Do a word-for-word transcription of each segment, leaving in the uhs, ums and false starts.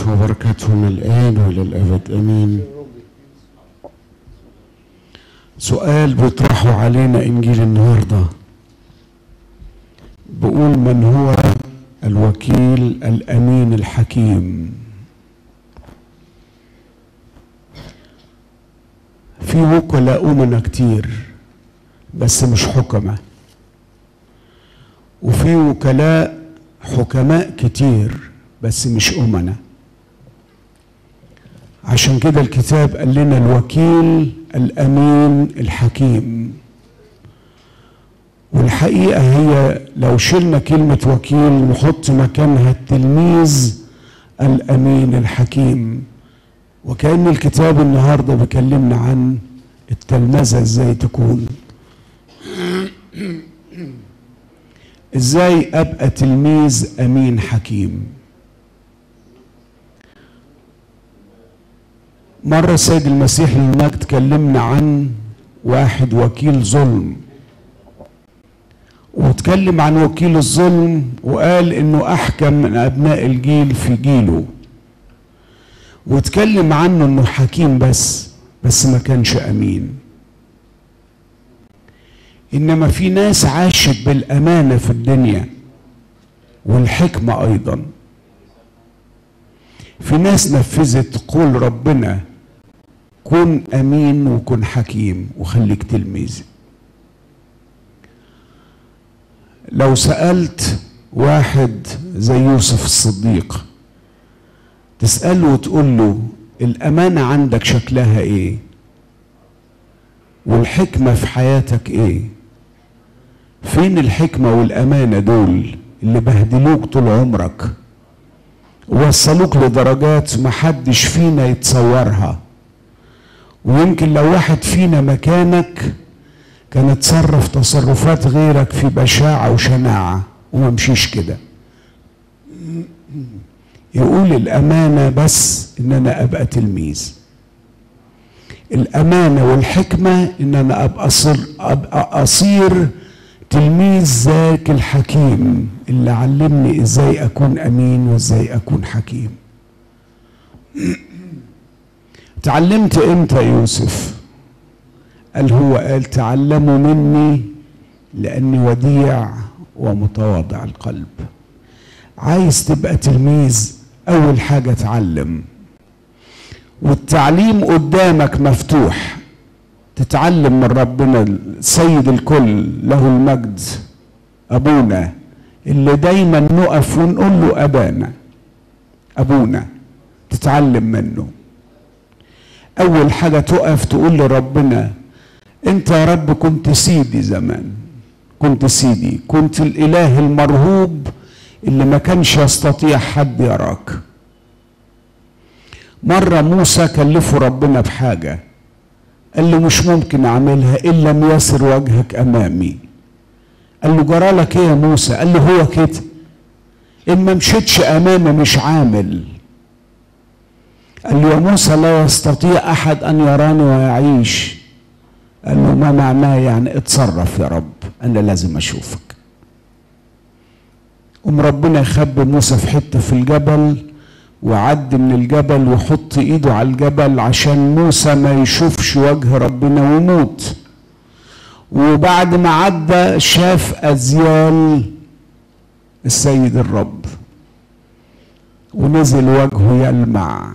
ونعمته وبركاته من الآن وإلى الأبد آمين. سؤال بيطرحه علينا إنجيل النهارده بيقول: من هو الوكيل الأمين الحكيم؟ في وكلاء أمنا كتير بس مش حكماء، وفي وكلاء حكماء كتير بس مش أمنا. عشان كده الكتاب قال لنا الوكيل الأمين الحكيم. والحقيقة هي لو شلنا كلمة وكيل نحط مكانها التلميذ الأمين الحكيم، وكأن الكتاب النهاردة بيكلمنا عن التلمذة ازاي تكون، ازاي ابقى تلميذ امين حكيم. مرة سيد المسيح للمجد كلمنا عن واحد وكيل ظلم، واتكلم عن وكيل الظلم وقال انه احكم من ابناء الجيل في جيله، واتكلم عنه انه حكيم بس بس ما كانش امين. انما في ناس عاشت بالامانه في الدنيا والحكمه ايضا. في ناس نفذت قول ربنا: كن امين وكن حكيم وخليك تلميذ. لو سالت واحد زي يوسف الصديق تساله وتقول له الامانه عندك شكلها ايه؟ والحكمه في حياتك ايه؟ فين الحكمه والامانه دول اللي بهدلوك طول عمرك ووصلوك لدرجات محدش فينا يتصورها؟ ويمكن لو واحد فينا مكانك كان اتصرف تصرفات غيرك في بشاعه وشناعه وما مشيش كده. يقول الامانه بس ان انا ابقى تلميذ. الامانه والحكمه ان انا ابقى اصير ابقى اصير تلميذ ذاك الحكيم اللي علمني ازاي اكون امين وازاي اكون حكيم. تعلمت امتى يوسف؟ قال هو قال: تعلموا مني لاني وديع ومتواضع القلب. عايز تبقى تلميذ اول حاجه اتعلم، والتعليم قدامك مفتوح. تتعلم من ربنا سيد الكل له المجد ابونا اللي دايما نقف ونقول له ابانا ابونا، تتعلم منه. اول حاجه تقف تقول لربنا: انت يا رب كنت سيدي زمان، كنت سيدي، كنت الاله المرهوب اللي ما كانش يستطيع حد يراك. مرة موسى كلفه ربنا بحاجة، قال له مش ممكن اعملها ان لم يسر وجهك امامي. قال له جرالك ايه يا موسى؟ قال له هو كده، ان ما مشيتش امامي مش عامل. قال له يا موسى لا يستطيع احد ان يراني ويعيش. قال له ما معناه؟ يعني اتصرف يا رب، انا لازم اشوفك. قام ربنا يخبي موسى في حته في الجبل وعد من الجبل وحط ايده على الجبل عشان موسى ما يشوفش وجه ربنا ويموت. وبعد ما عدى شاف ازيال السيد الرب ونزل وجهه يلمع.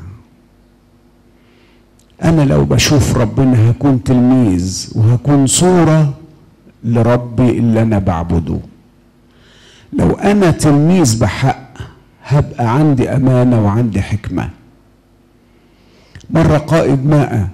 انا لو بشوف ربنا هكون تلميذ وهكون صورة لربي اللي انا بعبده. لو انا تلميذ بحق هبقى عندي امانه وعندي حكمه. مره قائد ماء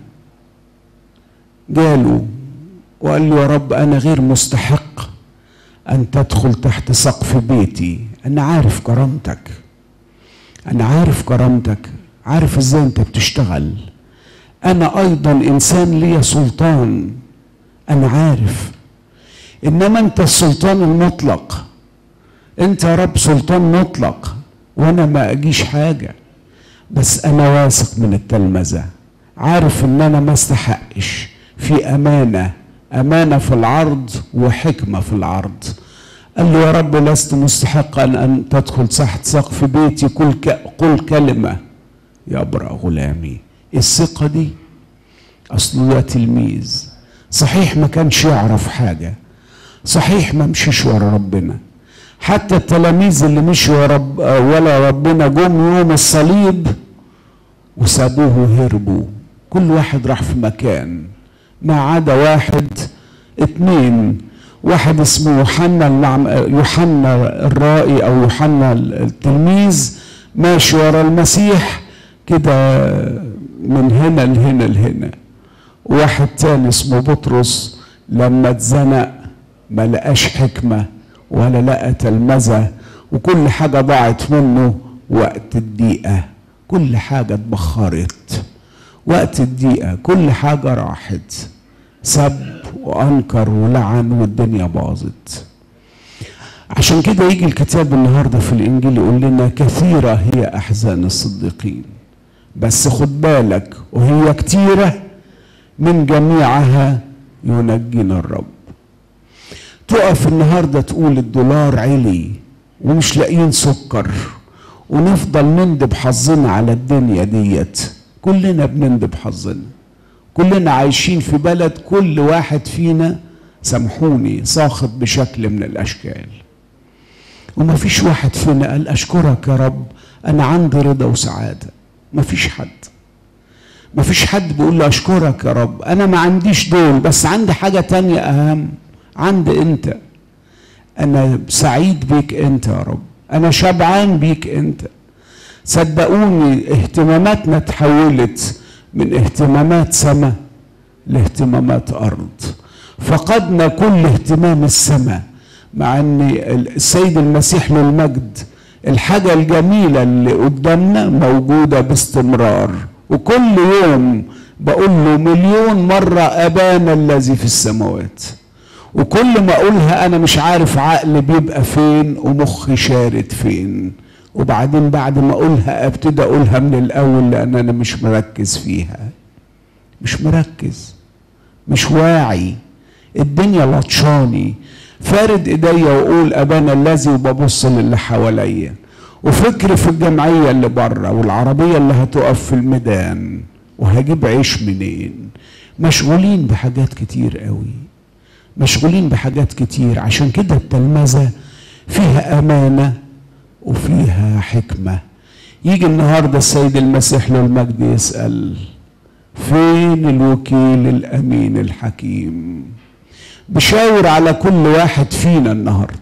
جاله وقال له: يا رب انا غير مستحق ان تدخل تحت سقف بيتي، انا عارف كرامتك، انا عارف كرامتك، عارف ازاي انت بتشتغل، انا ايضا انسان لي سلطان، انا عارف، انما انت السلطان المطلق، انت يا رب سلطان مطلق وانا ما اجيش حاجه، بس انا واثق من التلمذه، عارف ان انا ما استحقش، في امانه امانه في العرض وحكمه في العرض. قال له: يا رب لست مستحقا ان تدخل تحت سقف بيتي، قل قل كلمه يبرأ غلامي. الثقة دي أصله ده تلميذ، صحيح ما كانش يعرف حاجة، صحيح ما مشيش ورا ربنا. حتى التلاميذ اللي مشوا رب ولا ربنا جم يوم الصليب وسابوه وهربوا، كل واحد راح في مكان، ما عدا واحد اتنين، واحد اسمه يوحنا يوحنا الرائي او يوحنا التلميذ ماشي ورا المسيح كده من هنا لهنا لهنا، وواحد تاني اسمه بطرس لما اتزنق ما لقاش حكمه ولا لقى تلمذه، وكل حاجه ضاعت منه وقت الضيقه، كل حاجه اتبخرت وقت الضيقه، كل حاجه راحت، سب وانكر ولعن والدنيا باظت. عشان كده يجي الكتاب النهارده في الانجيل يقول لنا كثيره هي احزان الصديقين، بس خد بالك وهي كتيره من جميعها ينجينا الرب. تقف النهارده تقول الدولار علي ومش لاقيين سكر، ونفضل نندب حظنا على الدنيا ديت، كلنا بنندب حظنا، كلنا عايشين في بلد كل واحد فينا سامحوني ساخط بشكل من الاشكال، وما فيش واحد فينا قال اشكرك يا رب انا عندي رضا وسعاده. ما فيش حد ما فيش حد بيقول له اشكرك يا رب انا ما عنديش دول بس عندي حاجه تانية اهم، عندي انت، انا سعيد بيك انت يا رب، انا شبعان بيك انت. صدقوني اهتماماتنا تحولت من اهتمامات سماء لاهتمامات ارض، فقدنا كل اهتمام السماء، مع ان السيد المسيح له المجد الحاجه الجميله اللي قدامنا موجوده باستمرار، وكل يوم بقول له مليون مره ابانا الذي في السماوات، وكل ما اقولها انا مش عارف عقلي بيبقى فين ومخي شارد فين، وبعدين بعد ما اقولها ابتدي اقولها من الاول لان انا مش مركز فيها، مش مركز، مش واعي، الدنيا لطشاني، فارد ايديا واقول ابانا الذي وببص للي حواليا، وفكر في الجمعيه اللي بره والعربيه اللي هتقف في الميدان وهجيب عيش منين. مشغولين بحاجات كتير قوي، مشغولين بحاجات كتير. عشان كده التلمذه فيها امانه وفيها حكمه. يجي النهارده السيد المسيح له المجد يسال فين الوكيل الامين الحكيم؟ بشاور على كل واحد فينا النهارده،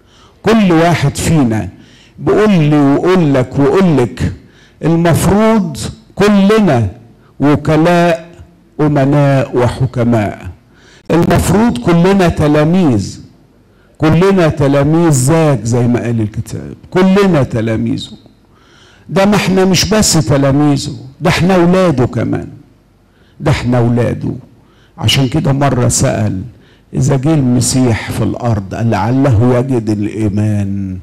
كل واحد فينا بقول لي وقول لك وقول لك المفروض كلنا وكلاء امناء وحكماء، المفروض كلنا تلاميذ، كلنا تلاميذ ذاك زي ما قال الكتاب، كلنا تلاميذه. ده ما احنا مش بس تلاميذه، ده احنا اولاده كمان، ده احنا اولاده. عشان كده مره سأل إذا جه المسيح في الأرض قال لعله يجد الإيمان،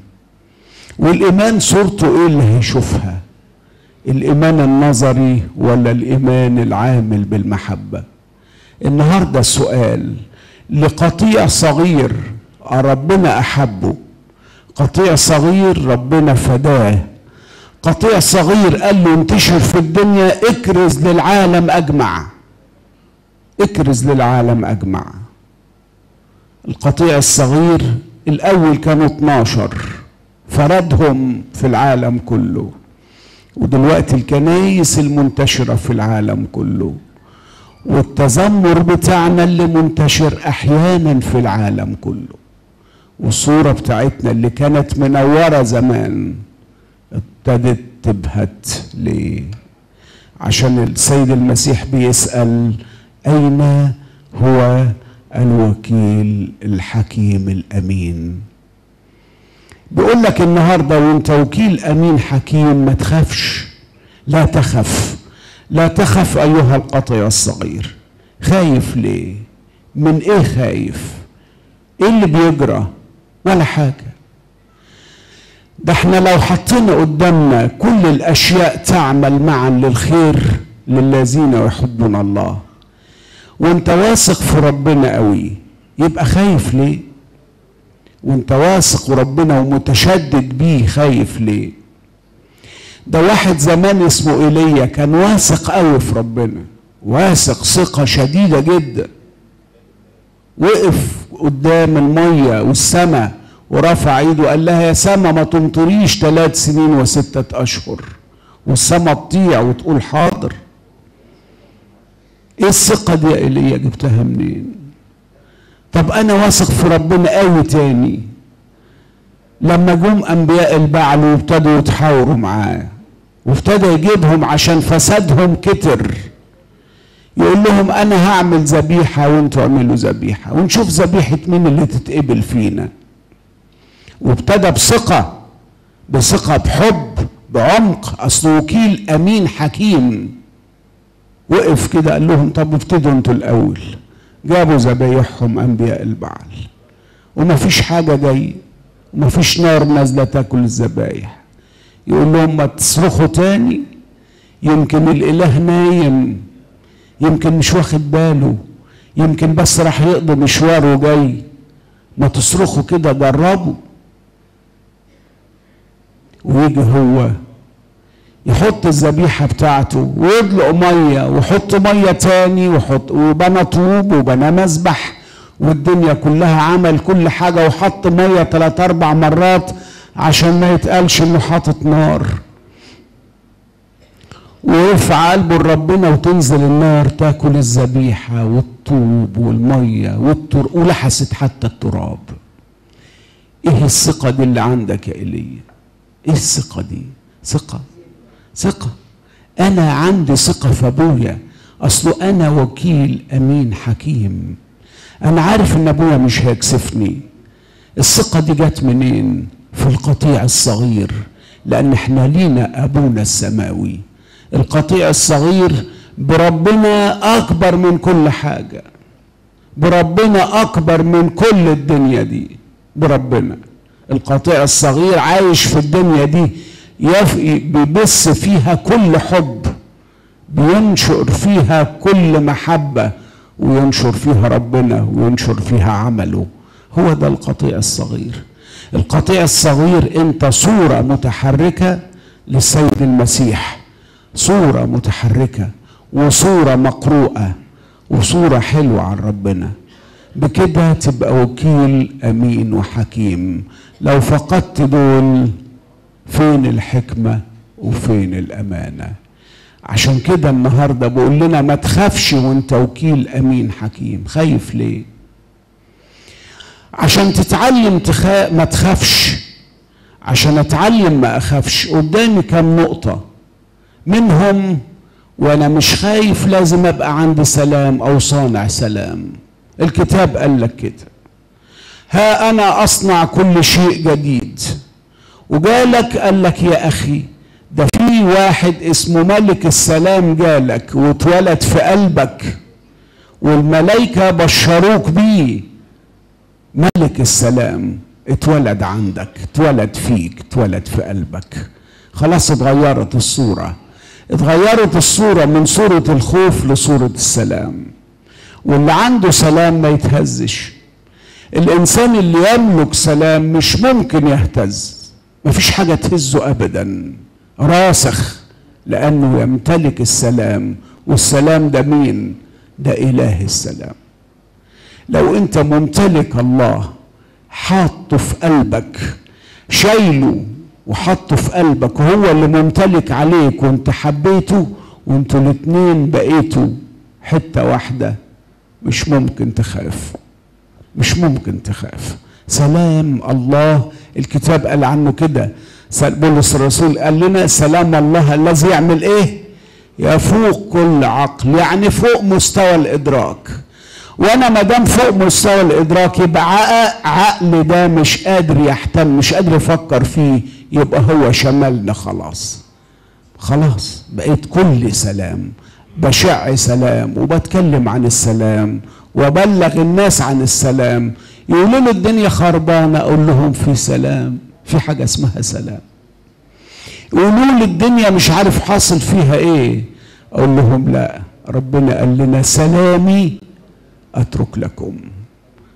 والإيمان صورته إيه اللي هيشوفها؟ الإيمان النظري ولا الإيمان العامل بالمحبة؟ النهاردة السؤال لقطيع صغير ربنا أحبه، قطيع صغير ربنا فداه، قطيع صغير قال له انتشر في الدنيا اكرز للعالم أجمع، اكرز للعالم أجمع. القطيع الصغير الأول كانوا اتناشر فردهم في العالم كله، ودلوقتي الكنايس المنتشرة في العالم كله، والتذمر بتاعنا اللي منتشر أحيانا في العالم كله، والصورة بتاعتنا اللي كانت منورة زمان ابتدت تبهت. ليه؟ عشان السيد المسيح بيسأل أين هو الوكيل الحكيم الأمين؟ بيقول لك النهارده وانت وكيل أمين حكيم ما تخافش، لا تخف، لا تخف أيها القطيع الصغير. خايف ليه؟ من إيه خايف؟ إيه اللي بيجرى؟ ولا حاجة. ده احنا لو حطينا قدامنا كل الأشياء تعمل معا للخير للذين يحبون الله، وانت واثق في ربنا قوي، يبقى خايف ليه؟ وانت واثق وربنا ومتشدد بيه خايف ليه؟ ده واحد زمان اسمه ايليا كان واثق قوي في ربنا، واثق ثقة شديدة جدا، وقف قدام المية والسماء ورفع ايده وقال لها يا سما ما تمطريش ثلاث سنين وستة اشهر، والسما تطيع وتقول حاضر. ايه الثقة دي يا ايليا جبتها منين؟ طب انا واثق في ربنا قوي تاني. لما جم انبياء البعل وابتدوا يتحاوروا معاه وابتدى يجيبهم عشان فسادهم كتر، يقول لهم انا هعمل ذبيحه وانتوا اعملوا ذبيحه ونشوف ذبيحه مين اللي تتقبل فينا. وابتدى بثقه بثقه بحب بعمق، اصل وكيل امين حكيم. وقف كده قال لهم طب ابتدوا انتوا الاول. جابوا ذبايحهم انبياء البعل ومفيش حاجه جايه ومفيش نار نازله تاكل الذبايح. يقول لهم ما تصرخوا تاني، يمكن الاله نايم، يمكن مش واخد باله، يمكن بس راح يقضي مشواره وجاي. ما تصرخوا كده، جربوا. ويجي هو يحط الذبيحه بتاعته ويدلق ميه ويحط ميه تاني ويحط، وبنى طوب وبنى مسبح والدنيا كلها، عمل كل حاجه وحط ميه ثلاث اربع مرات عشان ما يتقالش انه حاطط نار. ويرفع قلبه لربنا وتنزل النار تاكل الذبيحه والطوب والميه والتر ولحست حتى التراب. ايه الثقه دي اللي عندك يا ايليا؟ ايه الثقه دي؟ ثقه ثقه انا عندي ثقه في ابويا، اصله انا وكيل امين حكيم، انا عارف ان ابويا مش هيكسفني. الثقه دي جت منين؟ في القطيع الصغير، لان احنا لينا ابونا السماوي. القطيع الصغير بربنا اكبر من كل حاجه، بربنا اكبر من كل الدنيا دي. بربنا القطيع الصغير عايش في الدنيا دي، بيبث فيها كل حب، بينشر فيها كل محبه، وينشر فيها ربنا وينشر فيها عمله. هو ده القطيع الصغير. القطيع الصغير انت صوره متحركه للسيد المسيح، صوره متحركه وصوره مقروءه وصوره حلوه عن ربنا. بكده تبقى وكيل امين وحكيم. لو فقدت دول فين الحكمه وفين الامانه؟ عشان كده النهارده بقول لنا ما تخافش وانت وكيل امين حكيم. خايف ليه؟ عشان تتعلم تخا... ما تخافش. عشان اتعلم ما اخافش. قدامي كم نقطه منهم وانا مش خايف لازم ابقى عندي سلام او صانع سلام. الكتاب قال لك كده، ها انا اصنع كل شيء جديد. وجالك قال لك يا اخي ده في واحد اسمه ملك السلام جالك واتولد في قلبك والملائكه بشروك بيه. ملك السلام اتولد عندك، اتولد فيك، اتولد في قلبك. خلاص اتغيرت الصوره، اتغيرت الصوره من صوره الخوف لصوره السلام. واللي عنده سلام ما يتهزش. الانسان اللي يملك سلام مش ممكن يهتز، مفيش حاجه تهزه ابدا، راسخ لانه يمتلك السلام. والسلام ده مين؟ ده اله السلام. لو انت ممتلك الله، حاطه في قلبك، شايله وحطه في قلبك، وهو اللي ممتلك عليك، وانت حبيته وانتوا الاتنين بقيتوا حته واحده، مش ممكن تخاف، مش ممكن تخاف. سلام الله الكتاب قال عنه كده، بولس الرسول قال لنا سلام الله الذي يعمل ايه؟ يفوق كل عقل، يعني فوق مستوى الادراك. وانا ما دام فوق مستوى الادراك يبقى عقل ده مش قادر يحتمل، مش قادر يفكر فيه، يبقى هو شملنا خلاص. خلاص بقيت كل سلام، بشع سلام وبتكلم عن السلام وبلغ الناس عن السلام. يقولوا له الدنيا خربانه، اقول لهم في سلام، في حاجه اسمها سلام. يقولوا لي الدنيا مش عارف حاصل فيها ايه، اقول لهم لا، ربنا قال لنا سلامي اترك لكم.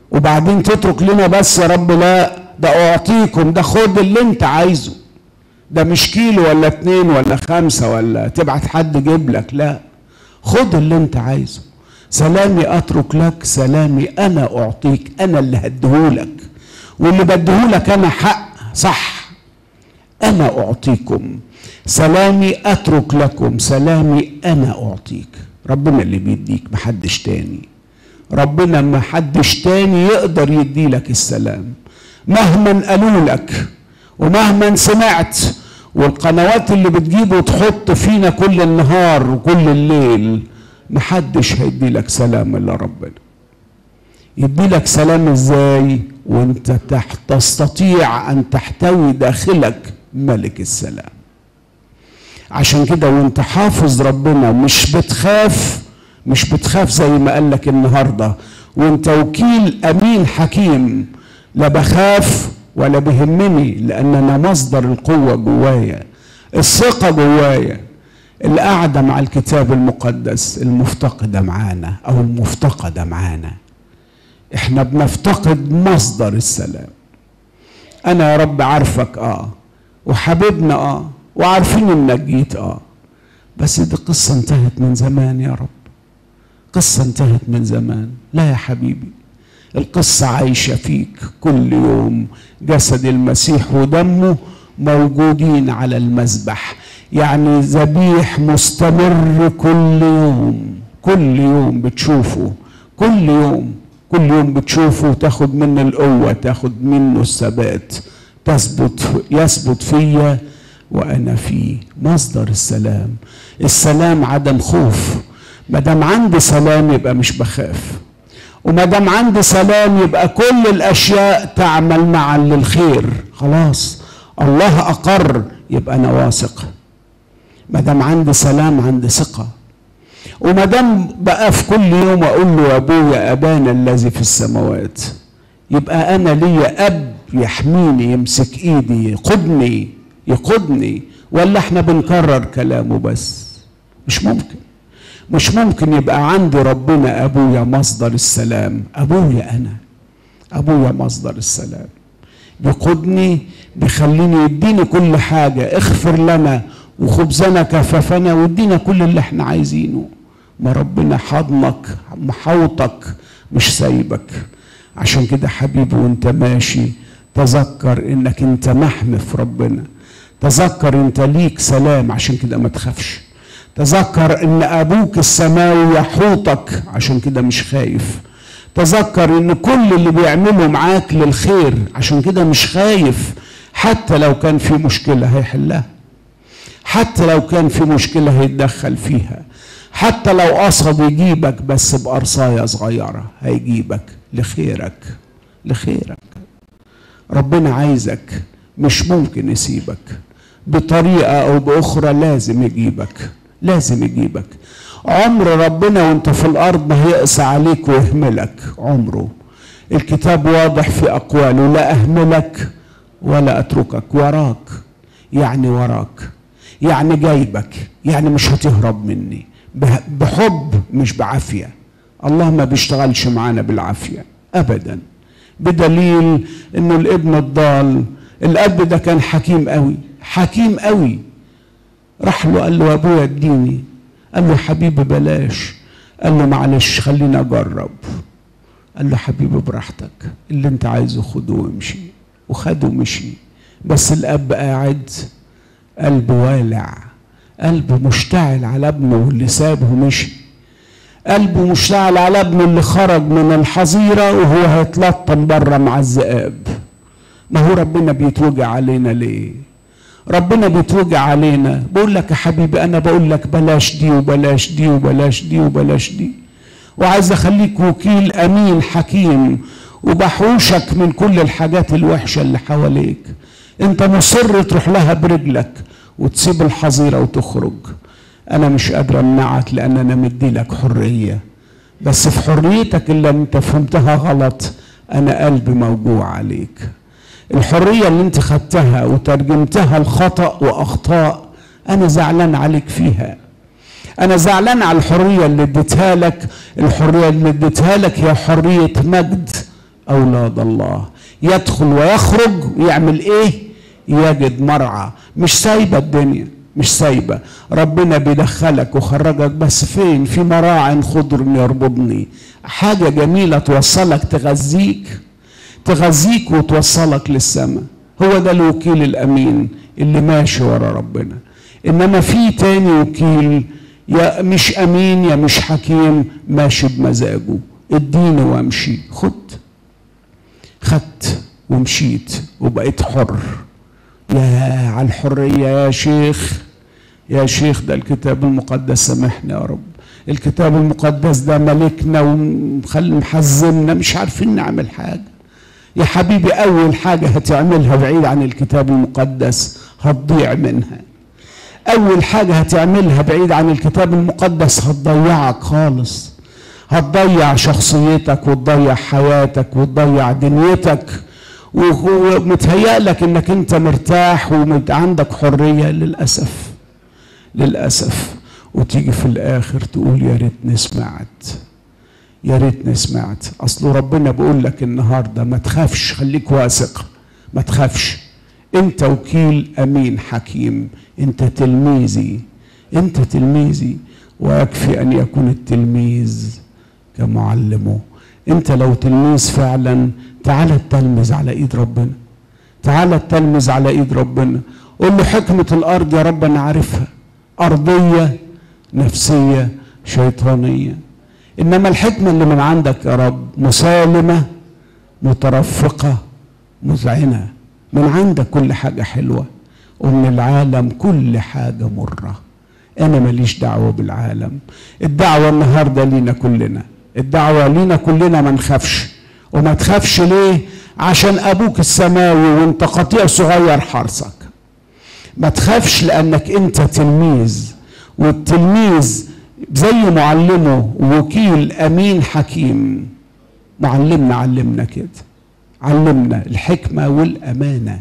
وبعدين تترك لنا بس يا رب؟ لا، ده اعطيكم، ده خد اللي انت عايزه، ده مش كيلو ولا اتنين ولا خمسة ولا تبعت حد يجيب لك، لا، خد اللي انت عايزه. سلامي اترك لك، سلامي انا اعطيك، انا اللي هديهولك، واللي بديهولك انا حق صح. انا اعطيكم سلامي اترك لكم، سلامي انا اعطيك. ربنا اللي بيديك، محدش تاني. ربنا محدش تاني يقدر يديلك السلام مهما قالوا لك ومهما سمعت، والقنوات اللي بتجيب وتحط فينا كل النهار وكل الليل، محدش هيديلك سلام الا ربنا. يديلك سلام ازاي؟ وانت تحت تستطيع ان تحتوي داخلك ملك السلام. عشان كده وانت حافظ ربنا مش بتخاف، مش بتخاف زي ما قالك النهارده، وانت وكيل امين حكيم، لا بخاف ولا بهمني، لان انا مصدر القوه جوايا، الثقه جوايا، القعده مع الكتاب المقدس المفتقده معانا او المفتقده معانا. احنا بنفتقد مصدر السلام. انا يا رب عارفك اه وحبيبنا اه وعارفين انك جيت اه، بس دي قصه انتهت من زمان يا رب، قصه انتهت من زمان. لا يا حبيبي، القصه عايشه فيك كل يوم. جسد المسيح ودمه موجودين على المذبح، يعني ذبيح مستمر كل يوم، كل يوم بتشوفه، كل يوم كل يوم بتشوفه وتاخد منه القوه، تاخد منه الثبات، تثبت يثبت فيا وانا فيه. مصدر السلام. السلام عدم خوف. ما دام عندي سلام يبقى مش بخاف، وما دام عندي سلام يبقى كل الاشياء تعمل معا للخير. خلاص الله اقر، يبقى انا واثق. ما دام عندي سلام عندي ثقه. وما دام بقى في كل يوم اقول له يا ابويا ابانا الذي في السماوات، يبقى انا ليا اب يحميني، يمسك ايدي، يقودني يقودني. ولا احنا بنكرر كلامه بس؟ مش ممكن، مش ممكن يبقى عندي ربنا ابويا مصدر السلام. ابويا انا، ابويا مصدر السلام، بيقودني، بيخليني يديني كل حاجه. اغفر لنا وخبزنا كفافنا، وادينا كل اللي احنا عايزينه. ما ربنا حضنك محوطك مش سايبك. عشان كده حبيبي وانت ماشي تذكر انك انت محمي في ربنا، تذكر انت ليك سلام، عشان كده ما تخافش. تذكر ان ابوك السماوي يحوطك، عشان كده مش خايف. تذكر ان كل اللي بيعمله معاك للخير، عشان كده مش خايف. حتى لو كان في مشكلة هيحلها، حتى لو كان في مشكلة هيتدخل فيها، حتى لو قصد يجيبك بس بقرصاية صغيرة هيجيبك لخيرك، لخيرك. ربنا عايزك، مش ممكن يسيبك بطريقة او باخرى، لازم يجيبك، لازم يجيبك. عمر ربنا وانت في الارض ما هيقسى عليك ويهملك، عمره. الكتاب واضح في اقواله، لا اهملك ولا اتركك. وراك يعني وراك، يعني جايبك، يعني مش هتهرب مني، بحب مش بعافية. الله ما بيشتغلش معانا بالعافية ابدا، بدليل انه الابن الضال، الاب ده كان حكيم قوي، حكيم قوي. راح له قال له يا ابويا اديني، قال له حبيبي بلاش، قال له معلش خليني اجرب. قال له حبيبي براحتك، اللي انت عايزه خده وامشي. وخده ومشي. بس الاب قاعد قلبه والع، قلبه مشتعل على ابنه اللي سابه ومشي، قلبه مشتعل على ابنه اللي خرج من الحظيرة وهو هيتلطم بره مع الذئاب. ما هو ربنا بيتوجع علينا ليه؟ ربنا بيتوجع علينا. بقول لك يا حبيبي، انا بقول لك بلاش دي وبلاش دي وبلاش دي وبلاش دي، وعايز اخليك وكيل امين حكيم، وبحوشك من كل الحاجات الوحشة اللي حواليك. انت مصر تروح لها برجلك وتسيب الحظيرة وتخرج. انا مش قادر امنعك، لان انا مدي لك حرية، بس في حريتك اللي انت فهمتها غلط انا قلبي موجوع عليك. الحرية اللي انت خدتها وترجمتها الخطأ واخطاء انا زعلان عليك فيها. انا زعلان على الحرية اللي اديتها لك. الحرية اللي اديتها لك هي حرية مجد اولاد الله، يدخل ويخرج ويعمل ايه؟ يجد مرعى. مش سايبة الدنيا، مش سايبة. ربنا بيدخلك وخرجك، بس فين؟ في مراع خضر يربضني. حاجة جميلة توصلك، تغذيك تغذيك وتوصلك للسماء. هو ده الوكيل الأمين اللي ماشي ورا ربنا. إنما في تاني وكيل يا مش أمين يا مش حكيم، ماشي بمزاجه. اديني وامشي. خد. خدت ومشيت وبقيت حر. يا على الحرية يا شيخ، يا شيخ. ده الكتاب المقدس، سامحنا يا رب، الكتاب المقدس ده ملكنا ومحزمنا، مش عارفين نعمل حاجة. يا حبيبي أول حاجة هتعملها بعيد عن الكتاب المقدس هتضيع منها. أول حاجة هتعملها بعيد عن الكتاب المقدس هتضيعك خالص. هتضيع شخصيتك وتضيع حياتك وتضيع دنيتك، ومتهيألك انك انت مرتاح وعندك حرية. للأسف للأسف. وتيجي في الآخر تقول يا ريتني سمعت، يا ريتني سمعت. أصل ربنا بيقول لك النهاردة ما تخافش، خليك واثق، ما تخافش. انت وكيل أمين حكيم، انت تلميذي، انت تلميذي، ويكفي أن يكون التلميذ كمعلمه. انت لو تلميذ فعلا، تعال تلمذ على ايد ربنا، تعال تلمذ على ايد ربنا. قول له حكمة الارض يا رب انا عارفها، ارضية نفسية شيطانية، انما الحكمة اللي من عندك يا رب مسالمة مترفقة مذعنة. من عندك كل حاجة حلوة، ومن العالم كل حاجة مرة. انا ماليش دعوة بالعالم. الدعوة النهاردة لينا كلنا، الدعوة لينا كلنا. ما نخافش. وما تخافش ليه؟ عشان ابوك السماوي وانت قطيع صغير حرصك. ما تخافش لانك انت تلميذ، والتلميذ زي معلمه وكيل امين حكيم. معلمنا علمنا كده، علمنا الحكمة والامانة،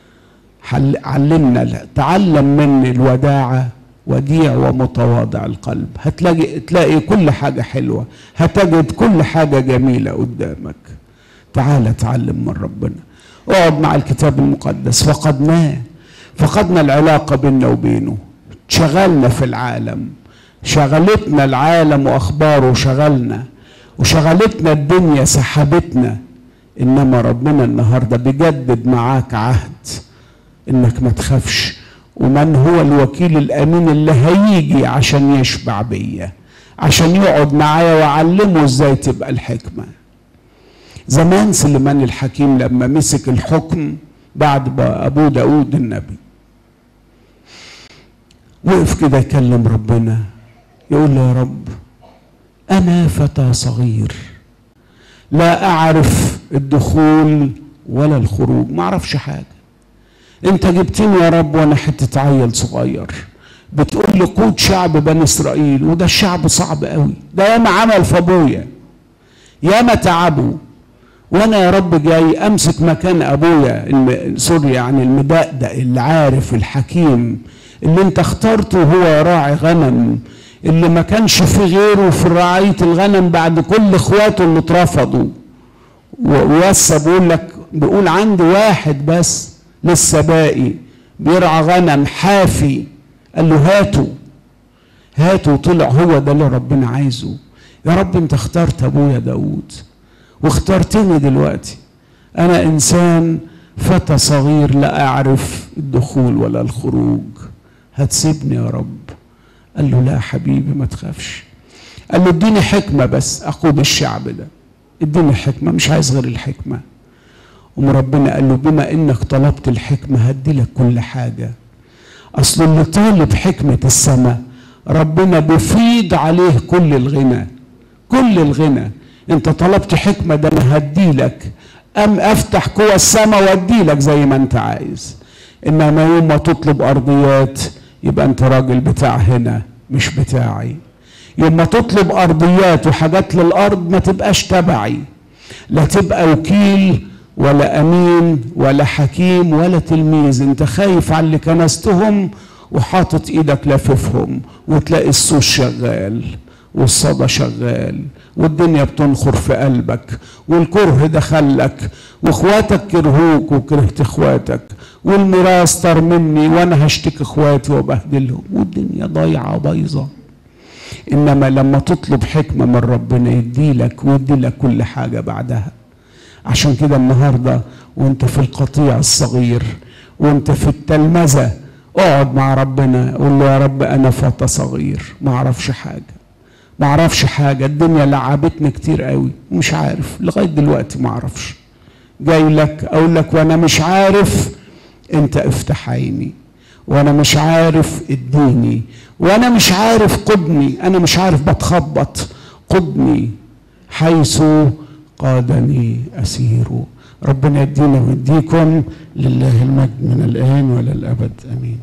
علمنا تعلم مني الوداعة، وديع ومتواضع القلب. هتلاقي تلاقي كل حاجة حلوة، هتجد كل حاجة جميلة قدامك. تعال اتعلم من ربنا، اقعد مع الكتاب المقدس. فقدناه، فقدنا العلاقة بيننا وبينه. شغلنا في العالم، شغلتنا العالم واخباره وشغلنا، وشغلتنا الدنيا سحبتنا. انما ربنا النهارده بيجدد معاك عهد انك ما تخافش. ومن هو الوكيل الامين اللي هيجي عشان يشبع بيا، عشان يقعد معايا ويعلمه ازاي تبقى الحكمة. زمان سليمان الحكيم لما مسك الحكم بعد ابو داود النبي، وقف كده يكلم ربنا، يقول له يا رب انا فتى صغير لا اعرف الدخول ولا الخروج، ما اعرفش حاجة. انت جبتني يا رب وانا حتة عيل صغير، بتقول لي قود شعب بني اسرائيل، وده الشعب صعب قوي، ده ياما عمل في ابويا، ياما تعبوا، وانا يا رب جاي امسك مكان ابويا سوري يعني المدقدق اللي عارف الحكيم اللي انت اخترته وهو راعي غنم، اللي ما كانش في غيره في رعاية الغنم بعد كل اخواته اللي اترفضوا. ويسا بيقول لك، بيقول عندي واحد بس لسه باقي بيرعى غنم حافي. قال له هاتوا هاتوا. طلع هو ده اللي ربنا عايزه. يا رب انت اخترت ابويا داود واخترتني دلوقتي، انا انسان فتى صغير لا اعرف الدخول ولا الخروج، هتسيبني يا رب؟ قال له لا حبيبي ما تخافش. قال له اديني حكمة بس اقود الشعب ده، اديني حكمة، مش عايز غير الحكمة. وربنا قال له بما انك طلبت الحكمة هدي لك كل حاجة. اصل اللي طالب حكمة السماء ربنا بيفيض عليه كل الغنى، كل الغنى. انت طلبت حكمة، ده انا هدي لك، ام افتح قوى السماء وادي لك زي ما انت عايز. انما يوم ما تطلب ارضيات يبقى انت راجل بتاع هنا مش بتاعي. يوم ما تطلب ارضيات وحاجات للارض ما تبقاش تبعي، لا تبقى وكيل ولا امين ولا حكيم ولا تلميذ. انت خايف على اللي كنستهم وحاطط ايدك لاففهم، وتلاقي السوس شغال والصدى شغال والدنيا بتنخر في قلبك والكره دخلك واخواتك كرهوك وكرهت اخواتك والميراث طار مني وانا هشتكي اخواتي وبهدلهم والدنيا ضايعه بايظه. انما لما تطلب حكمه من ربنا يديلك ويديلك كل حاجه بعدها. عشان كده النهارده وانت في القطيع الصغير وانت في التلمذه اقعد مع ربنا قول له يا رب انا فتى صغير ما اعرفش حاجه ما اعرفش حاجه، الدنيا لعبتني كتير قوي مش عارف لغايه دلوقتي ما اعرفش. جاي لك اقول لك وانا مش عارف انت افتح عيني، وانا مش عارف اديني، وانا مش عارف قدني، انا مش عارف بتخبط قدني حيث قادني اسير. ربنا يدينا ويديكم، لله المجد من الان والى الابد امين.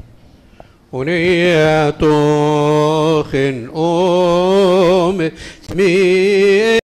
ونية خن أم مي